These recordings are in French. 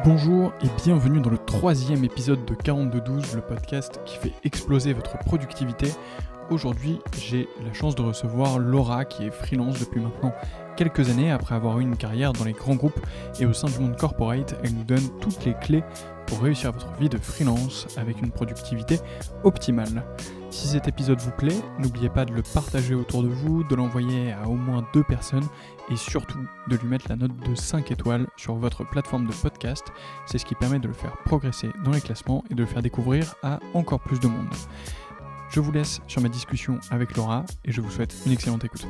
Bonjour et bienvenue dans le 3e épisode de 4212, le podcast qui fait exploser votre productivité. Aujourd'hui, j'ai la chance de recevoir Laura qui est freelance depuis maintenant quelques années après avoir eu une carrière dans les grands groupes et au sein du monde corporate. Elle nous donne toutes les clés pour réussir votre vie de freelance avec une productivité optimale. Si cet épisode vous plaît, n'oubliez pas de le partager autour de vous, de l'envoyer à au moins 2 personnes et surtout de lui mettre la note de 5 étoiles sur votre plateforme de podcast. C'est ce qui permet de le faire progresser dans les classements et de le faire découvrir à encore plus de monde. Je vous laisse sur ma discussion avec Laura et je vous souhaite une excellente écoute.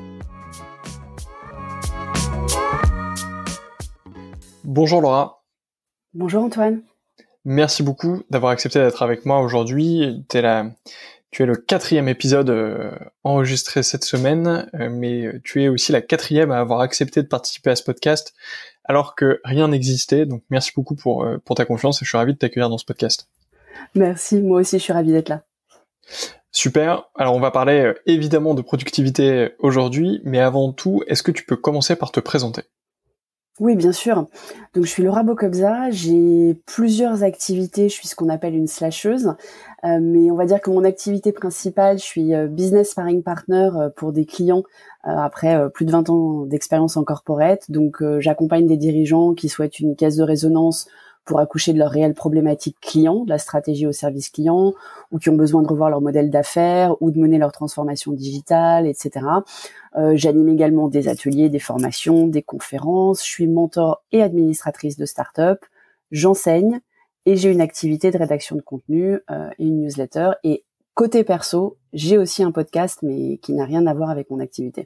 Bonjour Laura. Bonjour Antoine. Merci beaucoup d'avoir accepté d'être avec moi aujourd'hui. Tu es le 4e épisode enregistré cette semaine, mais tu es aussi la 4e à avoir accepté de participer à ce podcast alors que rien n'existait. Donc merci beaucoup pour ta confiance et je suis ravi de t'accueillir dans ce podcast. Merci, moi aussi je suis ravie d'être là. Super. Alors on va parler évidemment de productivité aujourd'hui, mais avant tout, est-ce que tu peux commencer par te présenter ? Oui, bien sûr. Donc, je suis Laura Bokobza. J'ai plusieurs activités. Je suis ce qu'on appelle une slasheuse. Mais on va dire que mon activité principale, je suis business sparring partner pour des clients après plus de 20 ans d'expérience en corporate. Donc, j'accompagne des dirigeants qui souhaitent une caisse de résonance pour accoucher de leurs réelles problématiques clients, de la stratégie au service client, ou qui ont besoin de revoir leur modèle d'affaires, ou de mener leur transformation digitale, etc. J'anime également des ateliers, des formations, des conférences. Je suis mentor et administratrice de start-up. J'enseigne et j'ai une activité de rédaction de contenu et une newsletter. Et côté perso, j'ai aussi un podcast, mais qui n'a rien à voir avec mon activité.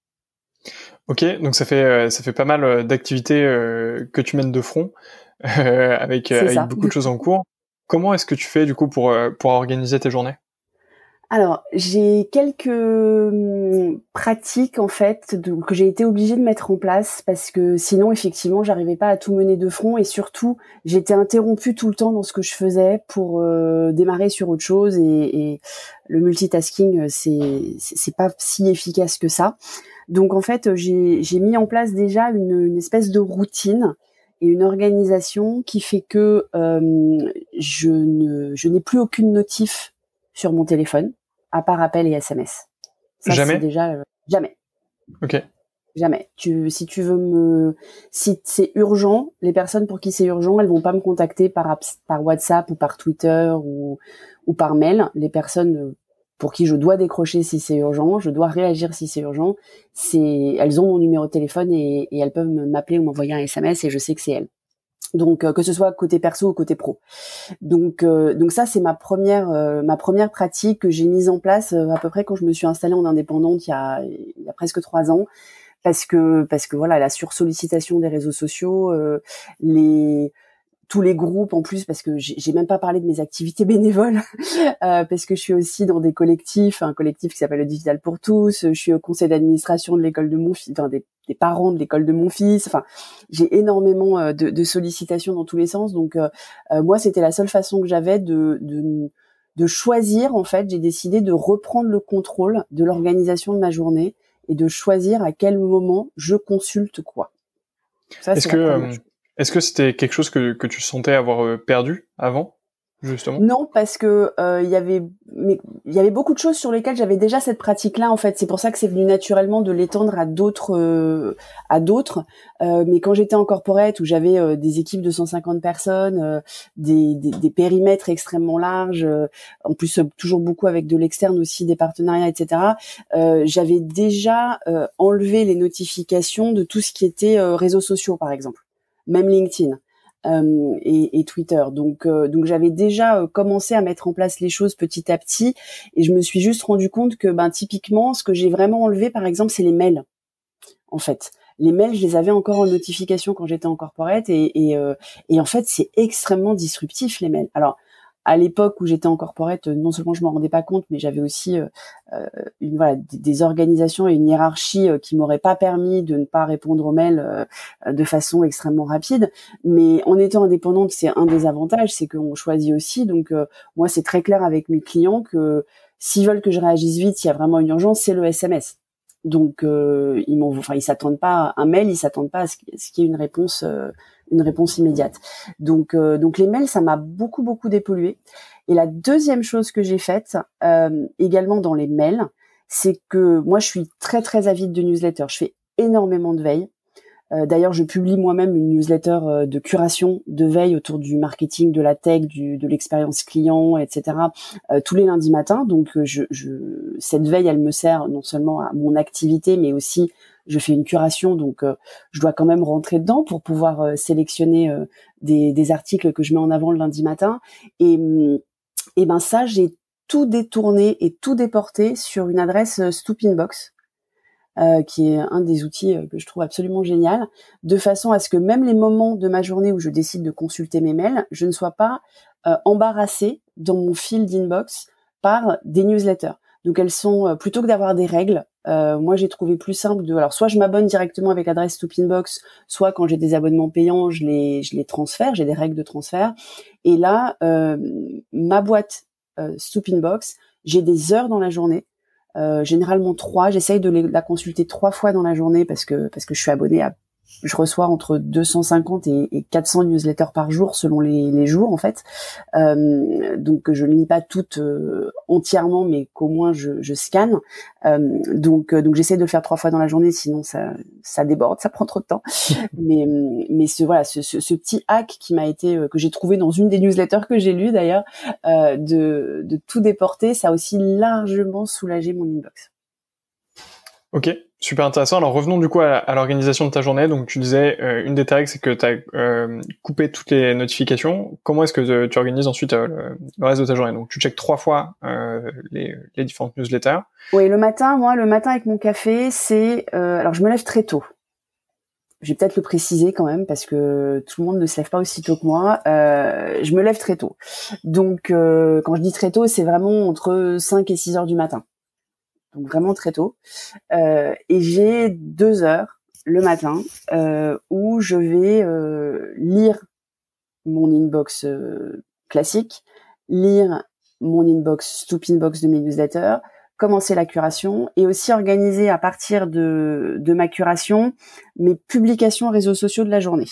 Ok, donc ça fait pas mal d'activités que tu mènes de front. Avec beaucoup de choses en cours. Comment est-ce que tu fais du coup pour organiser tes journées ? Alors, j'ai quelques pratiques en fait que j'ai été obligée de mettre en place parce que sinon effectivement j'arrivais pas à tout mener de front et surtout j'étais interrompue tout le temps dans ce que je faisais pour démarrer sur autre chose et le multitasking c'est pas si efficace que ça. Donc en fait j'ai mis en place déjà une espèce de routine et une organisation qui fait que je n'ai plus aucune notif sur mon téléphone, à part appel et SMS. Ça, jamais. C'est déjà jamais. Ok. Jamais. Si c'est urgent, les personnes pour qui c'est urgent, elles vont pas me contacter par WhatsApp ou par Twitter ou par mail. Les personnes pour qui je dois décrocher si c'est urgent, je dois réagir si c'est urgent, elles ont mon numéro de téléphone et elles peuvent m'appeler ou m'envoyer un SMS et je sais que c'est elles. Donc que ce soit côté perso ou côté pro. Donc ça c'est ma première pratique que j'ai mise en place à peu près quand je me suis installée en indépendante il y a presque 3 ans parce que voilà, la sursollicitation des réseaux sociaux, tous les groupes en plus, parce que j'ai même pas parlé de mes activités bénévoles, parce que je suis aussi dans des collectifs, un collectif qui s'appelle le Digital pour tous, je suis au conseil d'administration de l'école de mon fils, enfin des parents de l'école de mon fils, enfin j'ai énormément de sollicitations dans tous les sens, donc moi c'était la seule façon que j'avais de choisir, en fait, j'ai décidé de reprendre le contrôle de l'organisation de ma journée et de choisir à quel moment je consulte quoi. Ça, Est-ce que c'était quelque chose que tu sentais avoir perdu avant, justement ? Non, parce que il y avait beaucoup de choses sur lesquelles j'avais déjà cette pratique-là. En fait, c'est pour ça que c'est venu naturellement de l'étendre à d'autres. Mais quand j'étais en corporate où j'avais des équipes de 150 personnes, des périmètres extrêmement larges, en plus toujours beaucoup avec de l'externe aussi, des partenariats, etc. J'avais déjà enlevé les notifications de tout ce qui était réseaux sociaux, par exemple. Même LinkedIn et Twitter. Donc j'avais déjà commencé à mettre en place les choses petit à petit et je me suis juste rendu compte que typiquement ce que j'ai vraiment enlevé par exemple c'est les mails. En fait, les mails je les avais encore en notification quand j'étais en corporate et en fait c'est extrêmement disruptif les mails. Alors à l'époque où j'étais en corporate, non seulement je m'en rendais pas compte, mais j'avais aussi des organisations et une hiérarchie qui m'auraient pas permis de ne pas répondre aux mails de façon extrêmement rapide. Mais en étant indépendante, c'est un des avantages, c'est qu'on choisit aussi. Donc moi, c'est très clair avec mes clients que s'ils veulent que je réagisse vite, s'il y a vraiment une urgence, c'est le SMS. Donc ils s'attendent pas à un mail, ils s'attendent pas à ce qu'il y ait une réponse immédiate. Donc les mails, ça m'a beaucoup dépollué. Et la deuxième chose que j'ai faite également dans les mails, c'est que moi je suis très très avide de newsletters. Je fais énormément de veille. D'ailleurs, je publie moi-même une newsletter de curation, de veille autour du marketing, de la tech, de l'expérience client, etc. Tous les lundis matins. Donc, cette veille, elle me sert non seulement à mon activité, mais aussi je fais une curation. Donc, je dois quand même rentrer dedans pour pouvoir sélectionner des articles que je mets en avant le lundi matin. Et ben ça, j'ai tout détourné et tout déporté sur une adresse Stoopinbox. Qui est un des outils que je trouve absolument génial, de façon à ce que même les moments de ma journée où je décide de consulter mes mails, je ne sois pas embarrassée dans mon fil d'inbox par des newsletters. Donc elles sont, plutôt que d'avoir des règles, moi j'ai trouvé plus simple alors soit je m'abonne directement avec l'adresse Stoopinbox, soit quand j'ai des abonnements payants, je les transfère, j'ai des règles de transfert. Et là, ma boîte Stoopinbox, j'ai des heures dans la journée. Généralement 3, j'essaye de la consulter 3 fois dans la journée parce que je suis abonnée je reçois entre 250 et 400 newsletters par jour selon les jours en fait. Donc je ne lis pas toutes entièrement, mais qu'au moins je scanne. Donc j'essaie de le faire 3 fois dans la journée, sinon ça déborde, ça prend trop de temps. mais ce petit hack qui m'a été que j'ai trouvé dans une des newsletters que j'ai lues d'ailleurs, de tout déporter, ça a aussi largement soulagé mon inbox. Ok, super intéressant. Alors revenons du coup à l'organisation de ta journée. Donc tu disais, une des règles, c'est que tu as coupé toutes les notifications. Comment est-ce que tu organises ensuite le reste de ta journée? Donc tu checkes 3 fois les différentes newsletters. Oui, le matin avec mon café, c'est... alors je me lève très tôt. Je vais peut-être le préciser quand même parce que tout le monde ne se lève pas aussi tôt que moi. Je me lève très tôt. Donc quand je dis très tôt, c'est vraiment entre 5 et 6 heures du matin. Donc vraiment très tôt. Et j'ai 2 heures le matin où je vais lire mon inbox classique, lire mon inbox Stoopinbox de mes newsletters, commencer la curation et aussi organiser à partir de ma curation mes publications réseaux sociaux de la journée.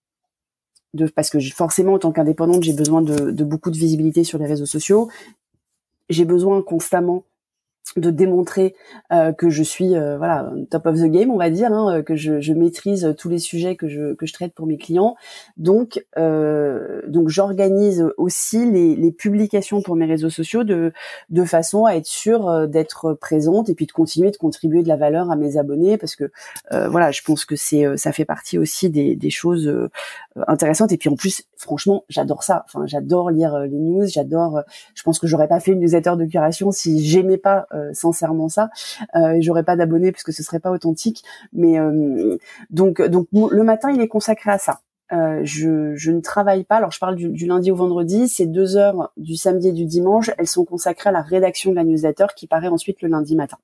Parce que forcément, en tant qu'indépendante, j'ai besoin de beaucoup de visibilité sur les réseaux sociaux. J'ai besoin constamment de démontrer que je suis top of the game, on va dire, que je maîtrise tous les sujets que je traite pour mes clients. Donc j'organise aussi les publications pour mes réseaux sociaux de façon à être sûre d'être présente et puis de continuer de contribuer de la valeur à mes abonnés parce que je pense que ça fait partie aussi des choses intéressantes. Et puis en plus, franchement, j'adore ça. Enfin, j'adore lire les news, je pense que j'aurais pas fait une newsletter de curation si j'aimais pas sincèrement ça. J'aurais pas d'abonnés parce que ce serait pas authentique. Mais donc le matin, il est consacré à ça. Je ne travaille pas. Alors je parle du lundi au vendredi. Ces 2 heures du samedi et du dimanche, elles sont consacrées à la rédaction de la newsletter qui paraît ensuite le lundi matin.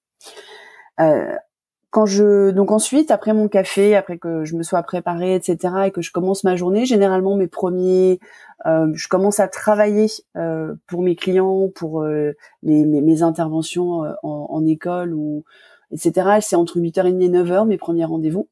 Donc ensuite, après mon café, après que je me sois préparée, etc., et que je commence ma journée, généralement je commence à travailler pour mes clients, pour mes interventions en école ou etc. C'est entre 8h30 et 9h mes premiers rendez-vous.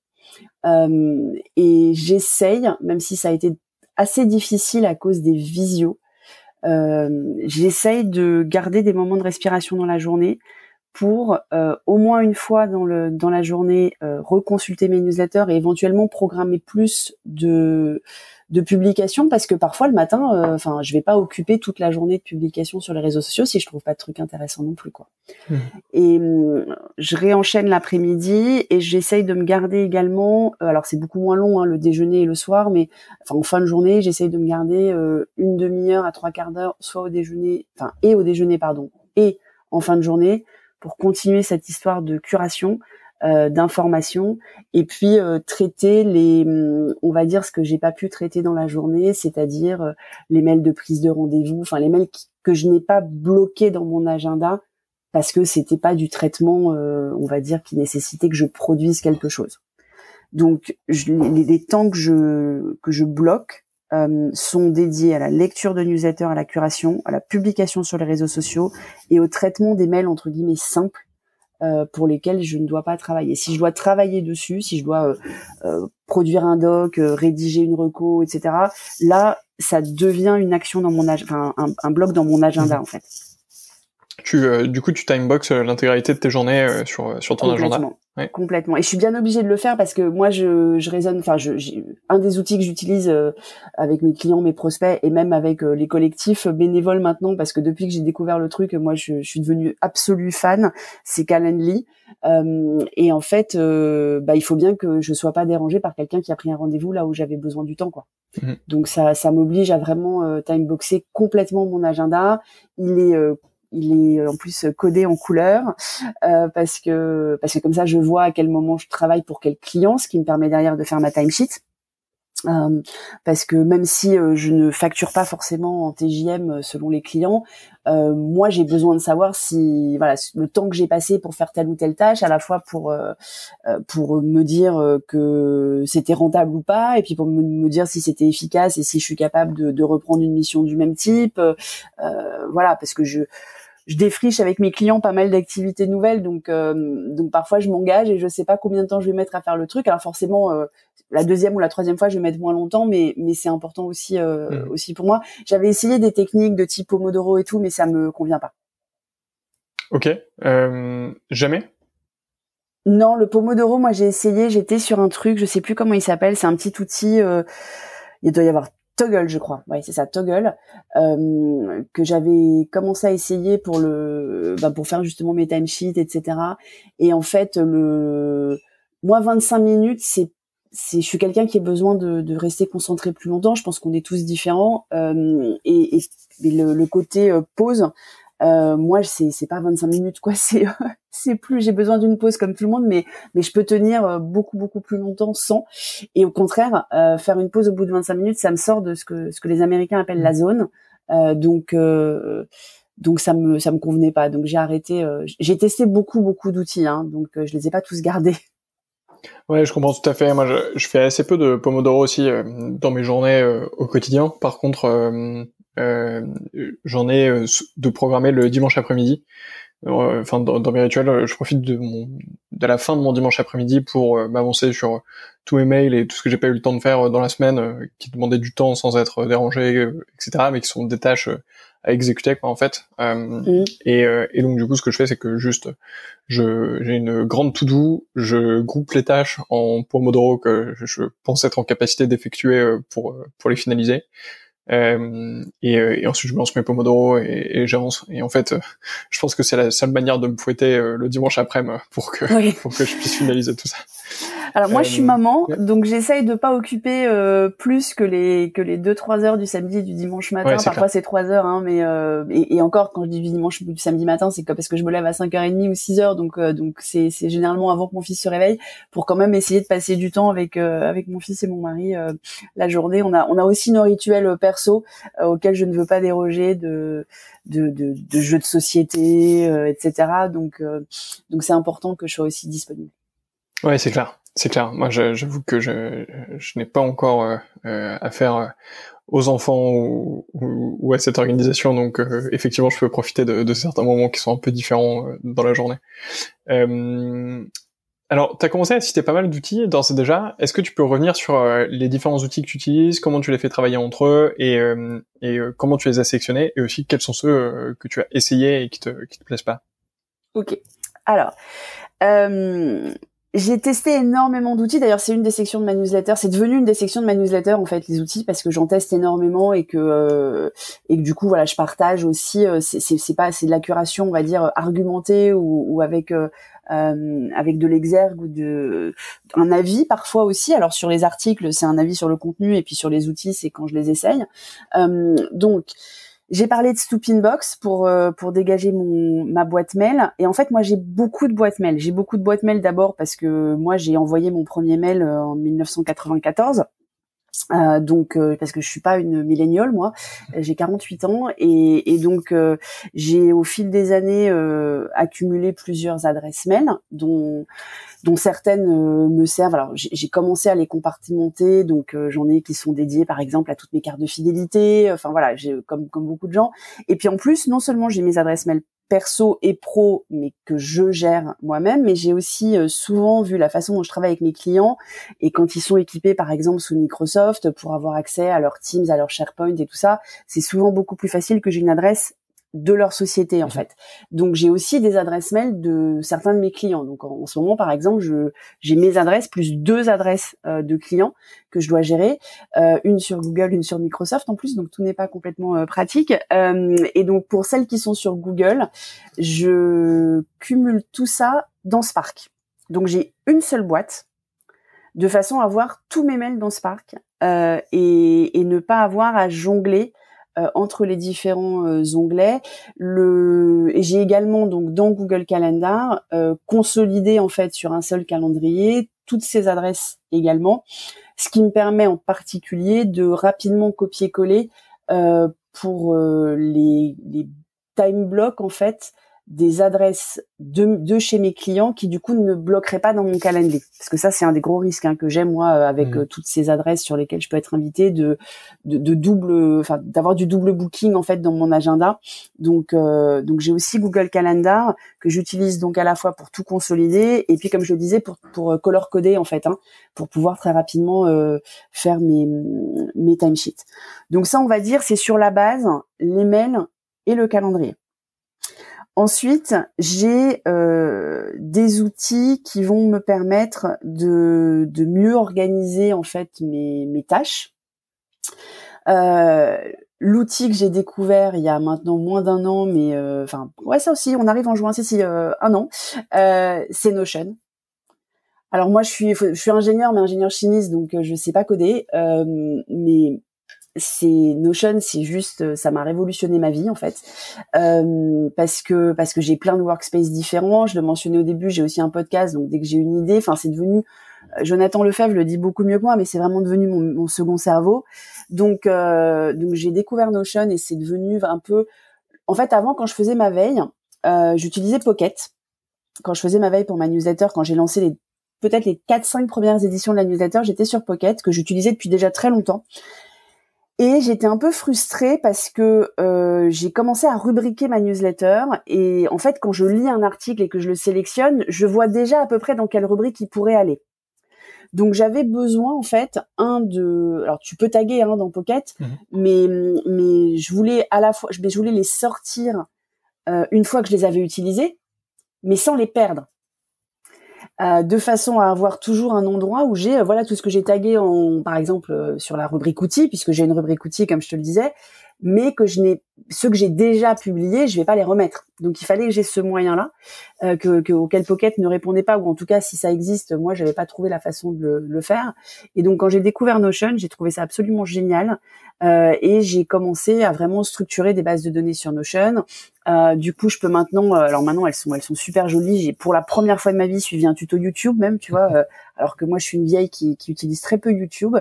Et j'essaye, même si ça a été assez difficile à cause des visios, j'essaye de garder des moments de respiration dans la journée pour au moins une fois dans la journée reconsulter mes newsletters et éventuellement programmer plus de publications parce que parfois le matin je vais pas occuper toute la journée de publication sur les réseaux sociaux si je trouve pas de trucs intéressants non plus quoi. Et je réenchaîne l'après-midi et j'essaye de me garder également alors c'est beaucoup moins long le déjeuner et le soir mais en fin de journée j'essaye de me garder une demi-heure à 3/4 d'heure soit au déjeuner et en fin de journée pour continuer cette histoire de curation, d'information, et puis traiter on va dire ce que j'ai pas pu traiter dans la journée, c'est-à-dire les mails de prise de rendez-vous, les mails que je n'ai pas bloqués dans mon agenda parce que c'était pas du traitement, on va dire, qui nécessitait que je produise quelque chose. Donc les temps que je bloque sont dédiés à la lecture de newsletters, à la curation, à la publication sur les réseaux sociaux et au traitement des mails entre guillemets simples pour lesquels je ne dois pas travailler. Si je dois travailler dessus, si je dois produire un doc, rédiger une reco, etc., là, ça devient une action dans mon agenda, enfin un bloc dans mon agenda en fait. Du coup, tu timebox l'intégralité de tes journées sur ton agenda. Ouais. Complètement. Et je suis bien obligée de le faire parce que moi, je raisonne. Enfin, un des outils que j'utilise avec mes clients, mes prospects et même avec les collectifs bénévoles maintenant, parce que depuis que j'ai découvert le truc, moi, je suis devenue absolue fan. C'est Calendly. Et en fait, il faut bien que je sois pas dérangée par quelqu'un qui a pris un rendez-vous là où j'avais besoin du temps, quoi. Mmh. Donc ça m'oblige à vraiment timeboxer complètement mon agenda. Il est en plus codé en couleur parce que comme ça je vois à quel moment je travaille pour quel client, ce qui me permet derrière de faire ma timesheet. Parce que même si je ne facture pas forcément en TJM selon les clients, moi j'ai besoin de savoir si le temps que j'ai passé pour faire telle ou telle tâche, à la fois pour me dire que c'était rentable ou pas, et puis pour me dire si c'était efficace et si je suis capable de reprendre une mission du même type, parce que je défriche avec mes clients pas mal d'activités nouvelles, donc parfois je m'engage et je sais pas combien de temps je vais mettre à faire le truc. Alors forcément, la deuxième ou la troisième fois, je vais mettre moins longtemps, mais c'est important aussi aussi pour moi. J'avais essayé des techniques de type Pomodoro et tout, mais ça me convient pas. Ok, jamais. Non, le Pomodoro, moi j'ai essayé, j'étais sur un truc, je sais plus comment il s'appelle, c'est un petit outil. Il doit y avoir Toggle, je crois. Ouais, c'est ça, Toggle, que j'avais commencé à essayer pour pour faire justement mes timesheets, etc. Et en fait, moi, 25 minutes, je suis quelqu'un qui a besoin de rester concentré plus longtemps. Je pense qu'on est tous différents. Et le côté pause, moi, c'est pas 25 minutes, quoi. C'est plus, j'ai besoin d'une pause comme tout le monde, mais je peux tenir beaucoup plus longtemps sans. Et au contraire, faire une pause au bout de 25 minutes, ça me sort de ce que les Américains appellent la zone. Donc ça me convenait pas. Donc j'ai arrêté. J'ai testé beaucoup d'outils, hein, donc je les ai pas tous gardés. Ouais, je comprends tout à fait. Moi, je fais assez peu de Pomodoro aussi dans mes journées au quotidien. Par contre, j'en ai de programmer le dimanche après-midi. Enfin, dans mes rituels, je profite de la fin de mon dimanche après-midi pour m'avancer sur tous mes mails et tout ce que j'ai pas eu le temps de faire dans la semaine, qui demandaient du temps sans être dérangé, etc., mais qui sont des tâches à exécuter, quoi, en fait. Et donc, du coup, ce que je fais, c'est que juste, j'ai une grande to-do, je groupe les tâches en Pomodoro que je pense être en capacité d'effectuer pour les finaliser. Et ensuite je me lance mes Pomodoro et j'avance. Et en fait, je pense que c'est la seule manière de me fouetter le dimanche après-midi pour que je puisse finaliser tout ça. Alors moi je suis maman, donc j'essaye de pas occuper plus que les 2-3 heures du samedi et du dimanche matin. Ouais, parfois c'est 3 heures, hein, mais et encore quand je dis du dimanche ou du samedi matin, c'est parce que je me lève à 5h30 ou 6h, donc c'est généralement avant que mon fils se réveille, pour quand même essayer de passer du temps avec mon fils et mon mari la journée. On a aussi nos rituels perso auxquels je ne veux pas déroger, de jeux de société, etc. Donc c'est important que je sois aussi disponible. Ouais, c'est clair. C'est clair. Moi, j'avoue que je n'ai pas encore affaire aux enfants ou à cette organisation, donc effectivement, je peux profiter de certains moments qui sont un peu différents dans la journée. Alors, tu as commencé à citer pas mal d'outils d'ores et déjà. Est-ce que tu peux revenir sur les différents outils que tu utilises, comment tu les fais travailler entre eux et comment tu les as sélectionnés, et aussi quels sont ceux que tu as essayés et qui te plaisent pas? Ok. Alors, j'ai testé énormément d'outils. D'ailleurs, c'est une des sections de ma newsletter. C'est devenu une des sections de ma newsletter, en fait, les outils, parce que j'en teste énormément et que du coup, voilà, je partage aussi. C'est de la curation, on va dire, argumentée ou avec de l'exergue ou un avis parfois aussi. Alors sur les articles, c'est un avis sur le contenu, et puis sur les outils, c'est quand je les essaye. Donc j'ai parlé de Stoopinbox pour dégager ma boîte mail. Et en fait, moi, j'ai beaucoup de boîtes mail. J'ai beaucoup de boîtes mail d'abord parce que moi, j'ai envoyé mon premier mail en 1994. Parce que je suis pas une milléniale, moi, j'ai 48 ans et donc j'ai au fil des années accumulé plusieurs adresses mail dont certaines me servent. Alors j'ai commencé à les compartimenter, donc j'en ai qui sont dédiées par exemple à toutes mes cartes de fidélité, enfin voilà, j'ai comme beaucoup de gens. Et puis en plus, non seulement j'ai mes adresses mail perso et pro, mais que je gère moi-même. Mais j'ai aussi souvent vu la façon dont je travaille avec mes clients, et quand ils sont équipés, par exemple, sous Microsoft, pour avoir accès à leurs Teams, à leur SharePoint et tout ça, c'est souvent beaucoup plus facile que j'ai une adresse de leur société, en fait. Donc, j'ai aussi des adresses mail de certains de mes clients. Donc, en ce moment, par exemple, j'ai mes adresses plus 2 adresses de clients que je dois gérer, une sur Google, une sur Microsoft en plus, donc tout n'est pas complètement pratique. Et donc, pour celles qui sont sur Google, je cumule tout ça dans Spark. Donc, j'ai une seule boîte, de façon à avoir tous mes mails dans Spark, et ne pas avoir à jongler entre les différents onglets. Et j'ai également, donc, dans Google Calendar, consolidé en fait sur un seul calendrier toutes ces adresses également, ce qui me permet en particulier de rapidement copier-coller pour les time blocks en fait des adresses de chez mes clients qui du coup ne bloqueraient pas dans mon calendrier, parce que ça c'est un des gros risques j'ai moi avec toutes ces adresses sur lesquelles je peux être invitée, de double, enfin d'avoir du double booking en fait dans mon agenda. Donc j'ai aussi Google Calendar que j'utilise donc à la fois pour tout consolider, et puis comme je le disais pour color coder en fait, pour pouvoir très rapidement faire mes timesheets. Donc ça, on va dire, c'est sur la base les mails et le calendrier. Ensuite, j'ai des outils qui vont me permettre de mieux organiser en fait mes tâches. L'outil que j'ai découvert il y a maintenant moins d'1 an, mais ça aussi, on arrive en juin, c'est 1 an, c'est Notion. Alors moi, je suis ingénieure, mais ingénieure chimiste, donc je sais pas coder, mais c'est Notion, c'est juste, ça m'a révolutionné ma vie en fait, parce que j'ai plein de workspaces différents. Je le mentionnais au début, j'ai aussi un podcast, donc dès que j'ai une idée, c'est devenu, Jonathan Lefebvre le dit beaucoup mieux que moi, mais c'est vraiment devenu mon second cerveau. Donc j'ai découvert Notion et c'est devenu un peu, en fait, avant, quand je faisais ma veille, j'utilisais Pocket. Quand je faisais ma veille pour ma newsletter, quand j'ai lancé peut-être les 4-5 premières éditions de la newsletter, j'étais sur Pocket, que j'utilisais depuis déjà très longtemps. Et j'étais un peu frustrée parce que j'ai commencé à rubriquer ma newsletter, et en fait, quand je lis un article et que je le sélectionne, je vois déjà à peu près dans quelle rubrique il pourrait aller. Donc j'avais besoin en fait alors tu peux taguer dans Pocket, mais je voulais à la fois, je voulais les sortir une fois que je les avais utilisés, mais sans les perdre. De façon à avoir toujours un endroit où j'ai tout ce que j'ai tagué par exemple sur la rubrique outils, puisque j'ai une rubrique outils comme je te le disais, mais que ceux que j'ai déjà publiés, je vais pas les remettre. Donc il fallait que j'ai ce moyen-là auquel Pocket ne répondait pas, ou en tout cas si ça existe, moi j'avais pas trouvé la façon de le faire. Et donc quand j'ai découvert Notion, j'ai trouvé ça absolument génial, et j'ai commencé à vraiment structurer des bases de données sur Notion. Du coup, je peux maintenant, alors maintenant elles sont super jolies. J'ai pour la première fois de ma vie suivi un tuto YouTube même, tu vois, alors que moi je suis une vieille qui utilise très peu YouTube,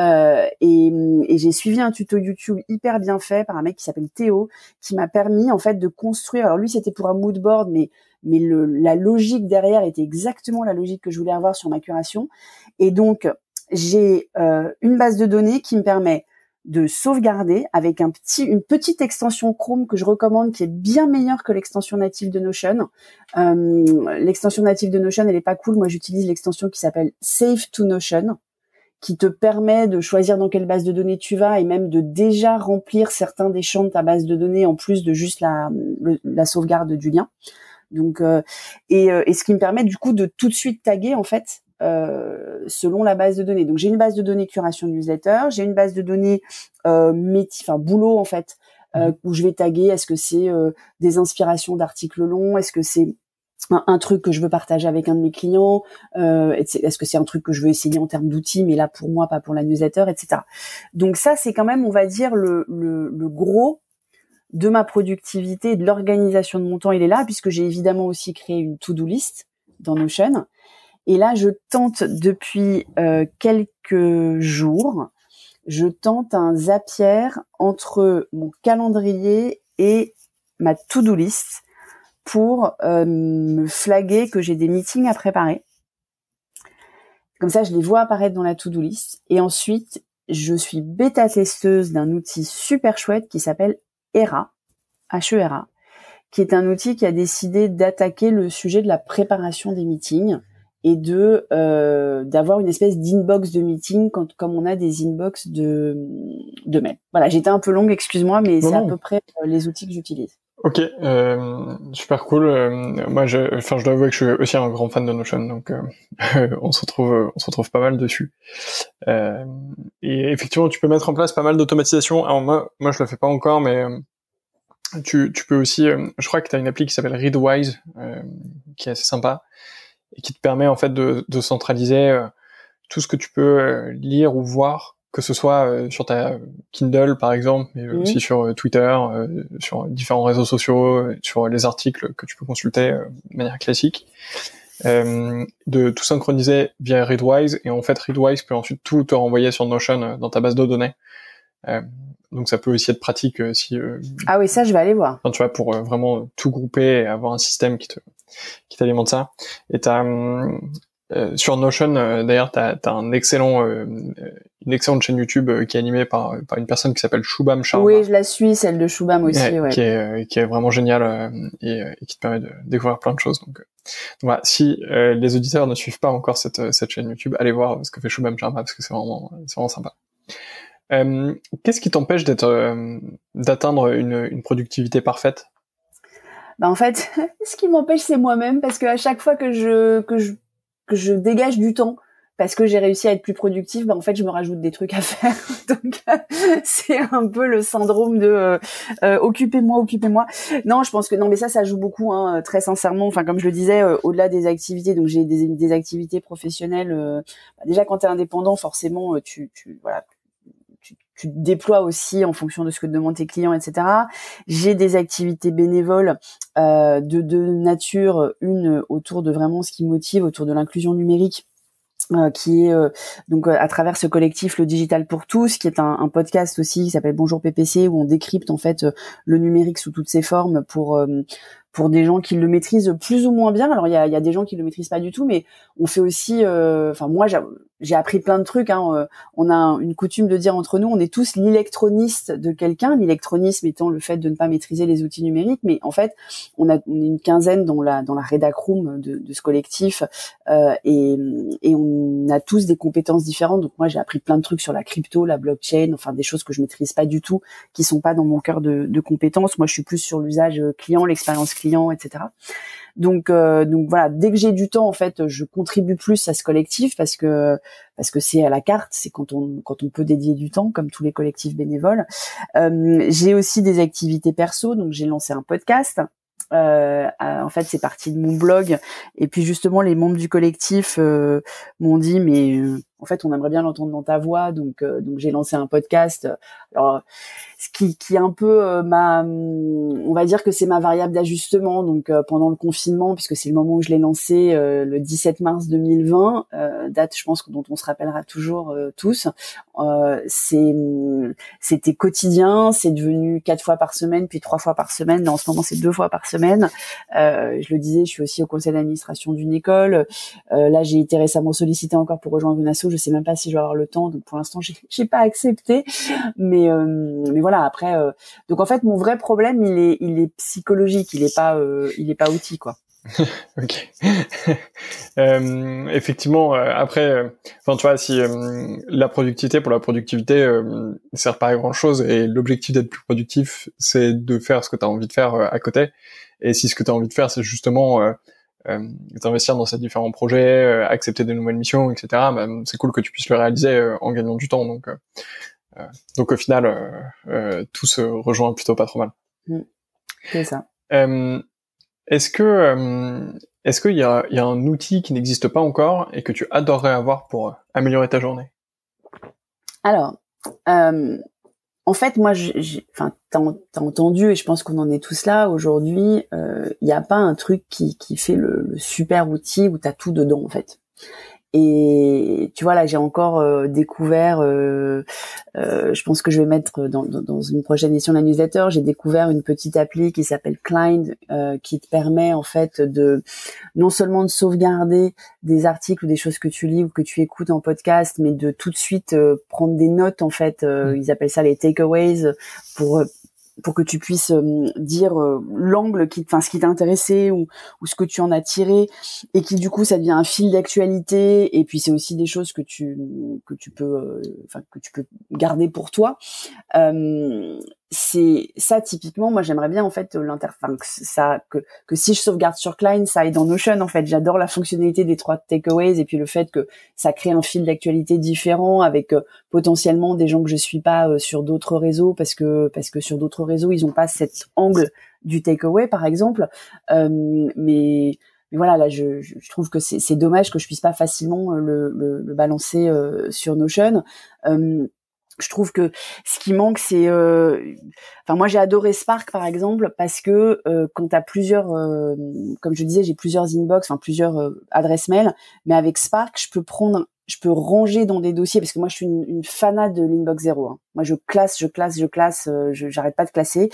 et j'ai suivi un tuto YouTube hyper bien fait par un mec qui s'appelle Théo, qui m'a permis en fait de construire. Alors lui c'était pour un mood board, mais la logique derrière était exactement la logique que je voulais avoir sur ma curation. Et donc j'ai une base de données qui me permet de sauvegarder avec une petite extension Chrome que je recommande, qui est bien meilleure que l'extension native de Notion. L'extension native de Notion, elle est pas cool. Moi, j'utilise l'extension qui s'appelle Save to Notion, qui te permet de choisir dans quelle base de données tu vas, et même de déjà remplir certains des champs de ta base de données en plus de juste la sauvegarde du lien. Donc, et ce qui me permet du coup de tout de suite taguer en fait selon la base de données. Donc j'ai une base de données curation newsletter, j'ai une base de données boulot en fait, où je vais taguer est-ce que c'est des inspirations d'articles longs, est-ce que c'est un truc que je veux partager avec un de mes clients, est-ce que c'est un truc que je veux essayer en termes d'outils, mais là pour moi, pas pour la newsletter, etc. Donc ça c'est quand même, on va dire, le gros de ma productivité et de l'organisation de mon temps, il est là, puisque j'ai évidemment aussi créé une to-do list dans Notion. Et là, je tente depuis quelques jours, je tente un Zapier entre mon calendrier et ma to-do list pour me flaguer que j'ai des meetings à préparer. Comme ça, je les vois apparaître dans la to-do list. Et ensuite, je suis bêta-testeuse d'un outil super chouette qui s'appelle Hera, H-E-R-A, qui est un outil qui a décidé d'attaquer le sujet de la préparation des meetings et d'avoir une espèce d'inbox de meeting comme on a des inbox de mail. Voilà, j'étais un peu longue, excuse-moi, mais c'est à peu près les outils que j'utilise. Ok, super cool. Moi, je dois avouer que je suis aussi un grand fan de Notion, donc on se retrouve pas mal dessus. Et effectivement, tu peux mettre en place pas mal d'automatisation. Alors moi, je le fais pas encore, mais tu peux aussi. Je crois que tu as une appli qui s'appelle Readwise, qui est assez sympa et qui te permet en fait de centraliser tout ce que tu peux lire ou voir, que ce soit sur ta Kindle par exemple, mais aussi sur Twitter, sur différents réseaux sociaux, sur les articles que tu peux consulter de manière classique, de tout synchroniser via Readwise, et en fait Readwise peut ensuite tout te renvoyer sur Notion dans ta base de données. Donc ça peut aussi être pratique si... ah oui, ça je vais aller voir. Enfin, tu vois, pour vraiment tout grouper et avoir un système qui t'alimente ça. Et t'as... sur Notion, d'ailleurs, t'as une excellente chaîne YouTube qui est animée par une personne qui s'appelle Shubham Sharma. Oui, je la suis, celle de Shubham aussi, ouais. Qui est vraiment géniale et qui te permet de découvrir plein de choses. Donc voilà, si les auditeurs ne suivent pas encore cette chaîne YouTube, allez voir ce que fait Shubham Sharma parce que c'est vraiment sympa. Qu'est-ce qui t'empêche d'atteindre une productivité parfaite? En fait, ce qui m'empêche, c'est moi-même, parce que à chaque fois que je dégage du temps parce que j'ai réussi à être plus productive, en fait je me rajoute des trucs à faire. Donc c'est un peu le syndrome de occupez-moi. Non, je pense que non, mais ça joue beaucoup, hein, très sincèrement. Enfin, comme je le disais, au-delà des activités, donc j'ai des activités professionnelles. Déjà quand t'es indépendant, forcément voilà, tu te déploies aussi en fonction de ce que te demandent tes clients, etc. J'ai des activités bénévoles de nature, une autour de vraiment ce qui motive, autour de l'inclusion numérique, qui est donc à travers ce collectif Le Digital pour tous, qui est un podcast aussi qui s'appelle Bonjour PPC, où on décrypte en fait le numérique sous toutes ses formes pour des gens qui le maîtrisent plus ou moins bien. Alors il y a des gens qui le maîtrisent pas du tout, mais on fait aussi moi j'ai appris plein de trucs, hein. On a une coutume de dire entre nous, on est tous l'électroniste de quelqu'un, l'électronisme étant le fait de ne pas maîtriser les outils numériques, mais en fait on est une quinzaine dans la rédac room de ce collectif, et on a tous des compétences différentes. Donc moi j'ai appris plein de trucs sur la crypto, la blockchain, enfin des choses que je maîtrise pas du tout, qui sont pas dans mon cœur de compétences. Moi je suis plus sur l'usage client, l'expérience client, etc. Donc voilà, dès que j'ai du temps, en fait, je contribue plus à ce collectif parce que c'est à la carte, c'est quand on peut dédier du temps, comme tous les collectifs bénévoles. J'ai aussi des activités perso, donc j'ai lancé un podcast. En fait, c'est parti de mon blog, et puis justement les membres du collectif m'ont dit mais en fait on aimerait bien l'entendre dans ta voix, donc j'ai lancé un podcast. Alors ce qui est un peu on va dire que c'est ma variable d'ajustement, donc pendant le confinement, puisque c'est le moment où je l'ai lancé, le 17 mars 2020, date je pense dont on se rappellera toujours tous. C'était quotidien, c'est devenu 4 fois par semaine, puis 3 fois par semaine. Là, en ce moment c'est 2 fois par semaine. Je le disais, je suis aussi au conseil d'administration d'une école. Là j'ai été récemment sollicitée encore pour rejoindre une asso. Je sais même pas si je vais avoir le temps, donc pour l'instant j'ai pas accepté, mais voilà. Après donc en fait mon vrai problème il est psychologique, il est pas outil, quoi. Ok. Effectivement, après, enfin tu vois, si la productivité pour la productivité sert pas à grand chose, et l'objectif d'être plus productif, c'est de faire ce que tu as envie de faire à côté. Et si ce que tu as envie de faire, c'est justement t'investir dans ces différents projets, accepter des nouvelles missions, etc., bah, c'est cool que tu puisses le réaliser en gagnant du temps. Donc au final, tout se rejoint plutôt pas trop mal. C'est ça. Est-ce qu'il y a un outil qui n'existe pas encore et que tu adorerais avoir pour améliorer ta journée? Alors, en fait, moi, t'as entendu, et je pense qu'on en est tous là aujourd'hui. Il n'y a pas un truc qui fait le super outil où t'as tout dedans, en fait. Et tu vois, là j'ai encore découvert, je pense que je vais mettre dans une prochaine édition de la newsletter, j'ai découvert une petite appli qui s'appelle Klein, qui te permet en fait de non seulement de sauvegarder des articles ou des choses que tu lis ou que tu écoutes en podcast, mais de tout de suite prendre des notes, en fait. Ils appellent ça les takeaways, pour pour que tu puisses dire l'angle ce qui t'a intéressé ou ce que tu en as tiré, et qui du coup ça devient un fil d'actualité. Et puis c'est aussi des choses que tu peux garder pour toi. C'est ça typiquement, moi j'aimerais bien en fait que si je sauvegarde sur Klein, ça aille dans Notion. En fait, j'adore la fonctionnalité des 3 takeaways, et puis le fait que ça crée un fil d'actualité différent avec potentiellement des gens que je suis pas sur d'autres réseaux, parce que sur d'autres réseaux ils ont pas cet angle du takeaway par exemple. Mais voilà, là je trouve que c'est dommage que je puisse pas facilement le balancer sur Notion. Je trouve que ce qui manque, c'est, moi j'ai adoré Spark par exemple, parce que quand t'as plusieurs, comme je disais, j'ai plusieurs inbox, plusieurs adresses mail, mais avec Spark, je peux ranger dans des dossiers, parce que moi je suis une fanat de l'inbox zéro. Hein. Moi je classe, j'arrête pas de classer.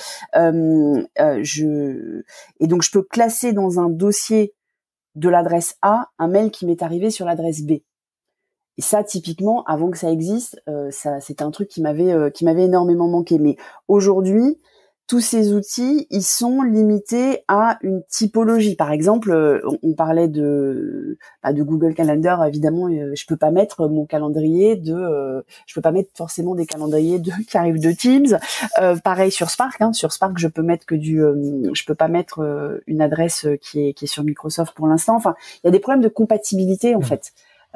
Et donc je peux classer dans un dossier de l'adresse A un mail qui m'est arrivé sur l'adresse B. Et ça, typiquement, avant que ça existe, c'était un truc qui m'avait énormément manqué. Mais aujourd'hui, tous ces outils, ils sont limités à une typologie. Par exemple, on parlait de Google Calendar. Évidemment, je peux pas mettre mon calendrier je peux pas mettre forcément des calendriers qui arrivent de Teams. Pareil sur Spark. Hein. Sur Spark, je peux mettre je peux pas mettre une adresse qui est sur Microsoft pour l'instant. Enfin, il y a des problèmes de compatibilité en fait.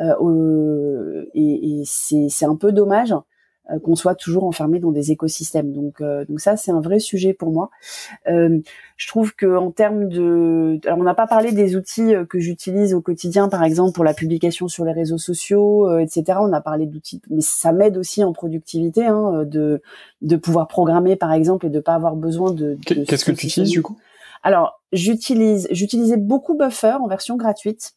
Et c'est un peu dommage qu'on soit toujours enfermé dans des écosystèmes. Donc ça, c'est un vrai sujet pour moi. Je trouve que en termes alors on n'a pas parlé des outils que j'utilise au quotidien, par exemple pour la publication sur les réseaux sociaux, etc. On a parlé d'outils, mais ça m'aide aussi en productivité, hein, de pouvoir programmer, par exemple, et de pas avoir besoin de Qu'est-ce que tu utilises du coup? Alors j'utilisais beaucoup Buffer en version gratuite.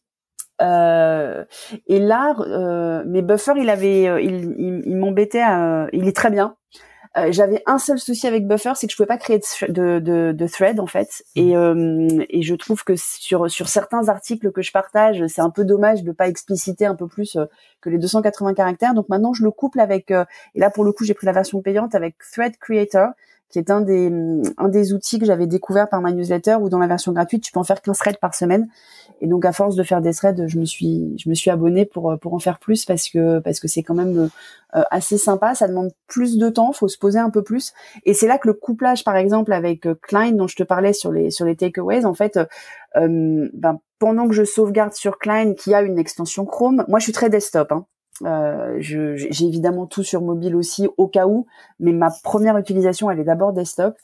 Et là, mes buffers, il m'embêtait. Il est très bien. J'avais un seul souci avec Buffer, c'est que je pouvais pas créer de thread en fait. Et je trouve que sur certains articles que je partage, c'est un peu dommage de pas expliciter un peu plus que les 280 caractères. Donc maintenant, je le couple avec. Et là, pour le coup, j'ai pris la version payante avec Thread Creator, qui est un des outils que j'avais découvert par ma newsletter, où dans la version gratuite, tu peux en faire 15 threads par semaine. Et donc, à force de faire des threads, je me suis abonnée pour en faire plus, parce que c'est quand même assez sympa. Ça demande plus de temps, faut se poser un peu plus. Et c'est là que le couplage, par exemple, avec Klein, dont je te parlais sur les takeaways, en fait, pendant que je sauvegarde sur Klein, qui a une extension Chrome, moi, je suis très desktop, hein. J'ai évidemment tout sur mobile aussi au cas où, mais ma première utilisation, elle est d'abord desktop.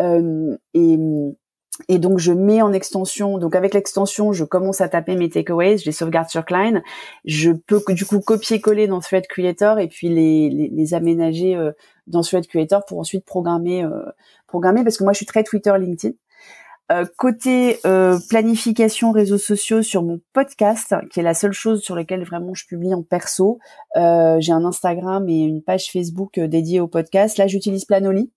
Et donc je mets en extension, donc avec l'extension, je commence à taper mes takeaways, je les sauvegarde sur Klein, je peux du coup copier-coller dans Thread Creator et puis les aménager dans Thread Creator pour ensuite programmer, parce que moi je suis très Twitter, LinkedIn. Côté planification réseaux sociaux, sur mon podcast, qui est la seule chose sur laquelle vraiment je publie en perso, j'ai un Instagram et une page Facebook dédiée au podcast. Là, j'utilise Planoly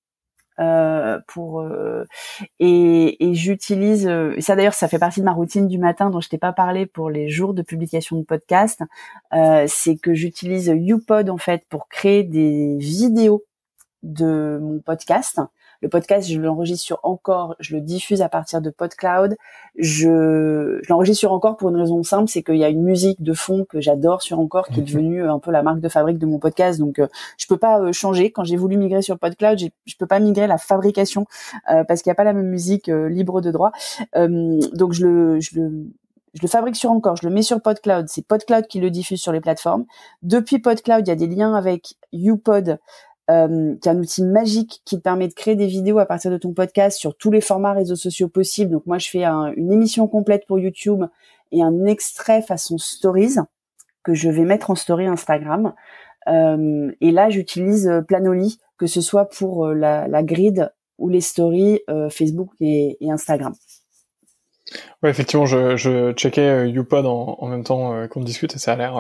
et j'utilise ça, d'ailleurs ça fait partie de ma routine du matin dont je t'ai pas parlé pour les jours de publication de podcast. C'est que j'utilise YouPod en fait pour créer des vidéos de mon podcast. Le podcast, je l'enregistre sur Encore, je le diffuse à partir de PodCloud. Je l'enregistre sur Encore pour une raison simple, c'est qu'il y a une musique de fond que j'adore sur Encore, qui est devenue un peu la marque de fabrique de mon podcast. Donc, je peux pas changer. Quand j'ai voulu migrer sur PodCloud, je peux pas migrer la fabrication parce qu'il y a pas la même musique libre de droit. Donc, je le fabrique sur Encore, je le mets sur PodCloud. C'est PodCloud qui le diffuse sur les plateformes. Depuis PodCloud, il y a des liens avec YouPod, qui est un outil magique qui te permet de créer des vidéos à partir de ton podcast sur tous les formats réseaux sociaux possibles. Donc moi, je fais une émission complète pour YouTube et un extrait façon stories que je vais mettre en story Instagram. Et là, j'utilise Planoly, que ce soit pour la grid ou les stories Facebook et Instagram. Ouais, effectivement, je checkais YouPod en même temps qu'on discute, et ça a l'air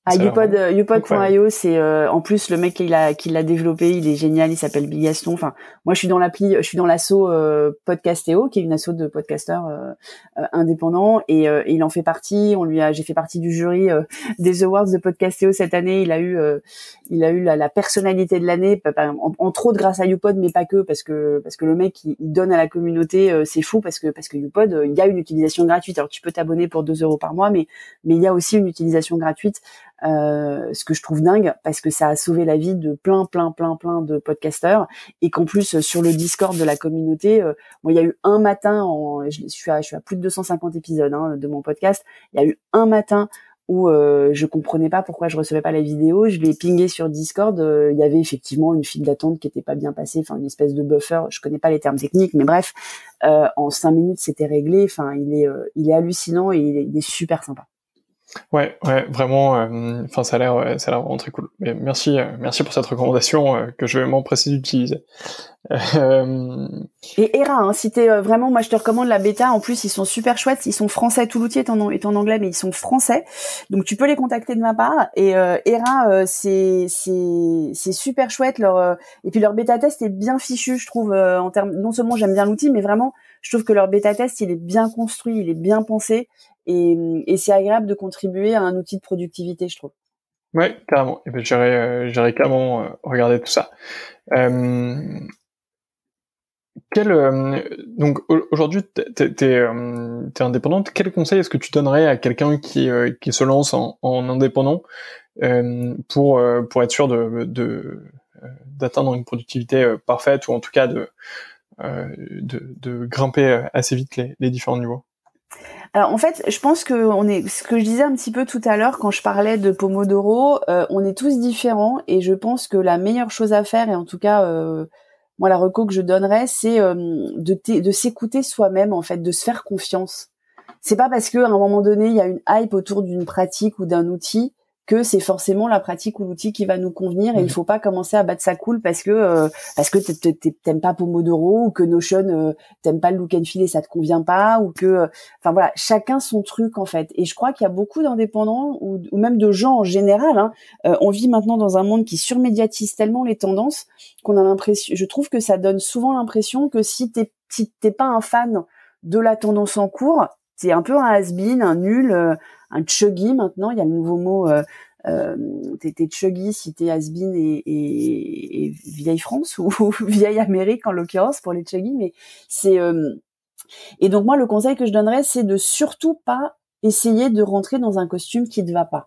Ah, incroyable. YouPod.io, c'est en plus le mec qui l'a développé, il est génial, il s'appelle Bigaston. Enfin, moi je suis dans l'asso Podcastéo, qui est une asso de podcasteurs indépendants, et il en fait partie. J'ai fait partie du jury des awards de Podcastéo cette année. Il a eu la personnalité de l'année, entre autres grâce à YouPod, mais pas que, parce que le mec il donne à la communauté, c'est fou parce que YouPod, il y a une utilisation gratuite. Alors tu peux t'abonner pour 2 € par mois, mais il y a aussi une utilisation gratuite. Ce que je trouve dingue, parce que ça a sauvé la vie de plein de podcasteurs, et qu'en plus sur le Discord de la communauté, il y a eu un matin, je suis à plus de 250 épisodes de mon podcast, il y a eu un matin où je comprenais pas pourquoi je recevais pas la vidéo, je l'ai pingé sur Discord, il y avait effectivement une file d'attente qui était pas bien passée, enfin une espèce de buffer, je connais pas les termes techniques, mais bref, en 5 minutes c'était réglé, enfin il est hallucinant et il est super sympa. Ouais, vraiment. Enfin, ça a l'air vraiment très cool. Mais merci pour cette recommandation que je vais m'empresser d'utiliser. Et Era, si t'es vraiment, moi je te recommande la bêta. En plus, ils sont super chouettes. Ils sont français. Tout l'outil est en anglais, mais ils sont français. Donc tu peux les contacter de ma part. Et Era, c'est super chouette. Et puis leur bêta test est bien fichu, je trouve. En termes, non seulement j'aime bien l'outil, mais vraiment, je trouve que leur bêta test il est bien construit, il est bien pensé. Et c'est agréable de contribuer à un outil de productivité, je trouve. Ouais, carrément. Et ben j'irai clairement regarder tout ça. Donc aujourd'hui t'es indépendante. Quel conseil est-ce que tu donnerais à quelqu'un qui se lance en indépendant pour être sûr d'atteindre une productivité parfaite, ou en tout cas de grimper assez vite les différents niveaux? Alors en fait, je pense que ce que je disais un petit peu tout à l'heure quand je parlais de Pomodoro, on est tous différents, et je pense que la meilleure chose à faire, et en tout cas moi la reco que je donnerais, c'est de s'écouter soi-même, en fait, de se faire confiance. C'est pas parce que à un moment donné il y a une hype autour d'une pratique ou d'un outil que c'est forcément la pratique ou l'outil qui va nous convenir, et il faut pas commencer à battre sa cool parce que t'aimes pas Pomodoro, ou que Notion t'aimes pas le look and feel et ça te convient pas, ou que enfin voilà, chacun son truc en fait. Et je crois qu'il y a beaucoup d'indépendants ou même de gens en général, on vit maintenant dans un monde qui surmédiatise tellement les tendances qu'on a l'impression, je trouve que ça donne souvent l'impression que si t'es pas un fan de la tendance en cours, c'est un peu un has-been, un nul, un chuggy maintenant. Il y a le nouveau mot, t'es chuggy si t'es has-been et vieille France ou vieille Amérique en l'occurrence pour les chuggy. Mais c'est et donc moi le conseil que je donnerais, c'est de surtout pas essayer de rentrer dans un costume qui te va pas.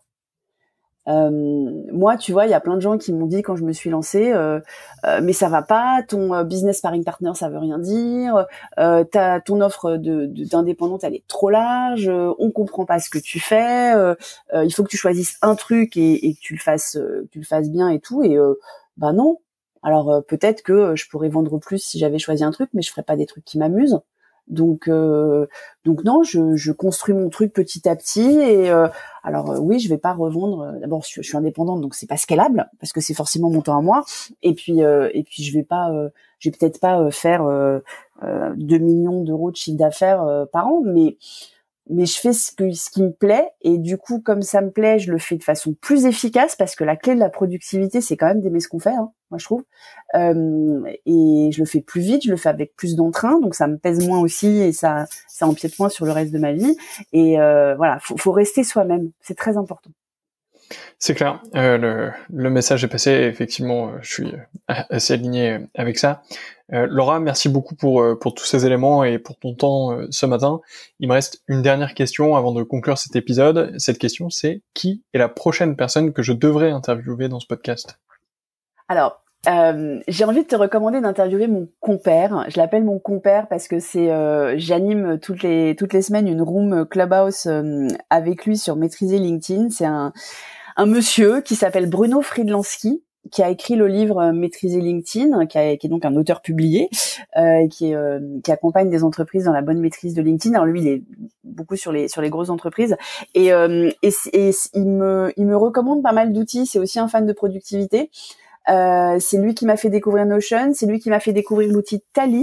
Moi, tu vois, il y a plein de gens qui m'ont dit quand je me suis lancée, mais ça va pas, ton business sparring partner, ça veut rien dire, ton offre d'indépendante, elle est trop large, on comprend pas ce que tu fais, il faut que tu choisisses un truc et que tu le fasses bien et tout, et bah non. Alors peut-être que je pourrais vendre plus si j'avais choisi un truc, mais je ferais pas des trucs qui m'amusent. Donc non, je construis mon truc petit à petit, et oui, je vais pas revendre. D'abord, je suis indépendante, donc c'est pas scalable parce que c'est forcément mon temps à moi. Et puis je vais peut-être pas faire 2 millions d'euros de chiffre d'affaires par an, mais je fais ce qui me plaît, et du coup, comme ça me plaît, je le fais de façon plus efficace, parce que la clé de la productivité, c'est quand même d'aimer ce qu'on fait, moi je trouve. Et je le fais plus vite, je le fais avec plus d'entrain, donc ça me pèse moins aussi, et ça empiète moins sur le reste de ma vie. Et voilà, faut rester soi-même, c'est très important. C'est clair, le message est passé, et effectivement, je suis assez aligné avec ça. Laura, merci beaucoup pour tous ces éléments et pour ton temps ce matin. Il me reste une dernière question avant de conclure cet épisode. Cette question, c'est: qui est la prochaine personne que je devrais interviewer dans ce podcast? Alors, j'ai envie de te recommander d'interviewer mon compère. Je l'appelle mon compère parce que j'anime toutes les semaines une room Clubhouse avec lui sur Maîtriser LinkedIn. C'est un monsieur qui s'appelle Bruno Friedlansky, qui a écrit le livre Maîtriser LinkedIn, qui est donc un auteur publié, qui accompagne des entreprises dans la bonne maîtrise de LinkedIn. Alors lui, il est beaucoup sur les grosses entreprises, et il me recommande pas mal d'outils. C'est aussi un fan de productivité. C'est lui qui m'a fait découvrir Notion, c'est lui qui m'a fait découvrir l'outil Tally,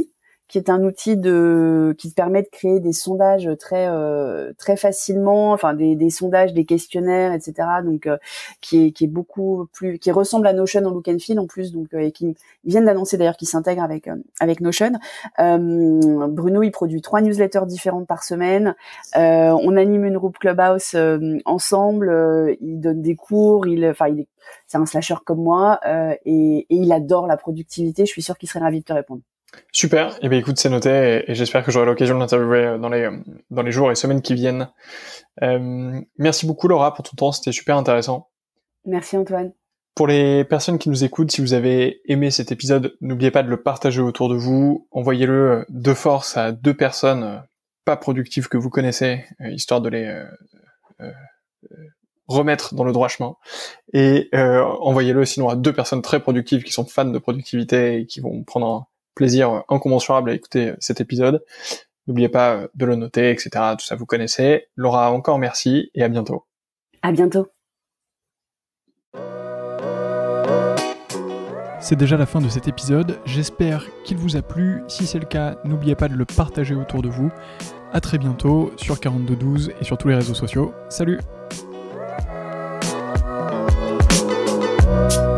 qui est un outil qui te permet de créer des sondages très facilement, enfin des sondages, des questionnaires, etc. Donc qui est beaucoup plus, qui ressemble à Notion en look and feel en plus, donc et qui viennent d'annoncer d'ailleurs qu'ils s'intègrent avec Notion. Bruno, il produit 3 newsletters différentes par semaine. On anime une groupe Clubhouse ensemble. Il donne des cours. C'est un slasher comme moi et il adore la productivité. Je suis sûre qu'il serait ravi de te répondre. Super. Eh bien, écoute, c'est noté et j'espère que j'aurai l'occasion de l'interviewer dans les jours et semaines qui viennent. Merci beaucoup, Laura, pour ton temps. C'était super intéressant. Merci, Antoine. Pour les personnes qui nous écoutent, si vous avez aimé cet épisode, n'oubliez pas de le partager autour de vous. Envoyez-le de force à 2 personnes pas productives que vous connaissez, histoire de les remettre dans le droit chemin. Et envoyez-le sinon à 2 personnes très productives qui sont fans de productivité et qui vont prendre un plaisir incommensurable à écouter cet épisode. N'oubliez pas de le noter, etc. Tout ça, vous connaissez. Laura, encore merci et à bientôt. À bientôt. C'est déjà la fin de cet épisode, j'espère qu'il vous a plu. Si c'est le cas, n'oubliez pas de le partager autour de vous. À très bientôt sur 4212 et sur tous les réseaux sociaux. Salut!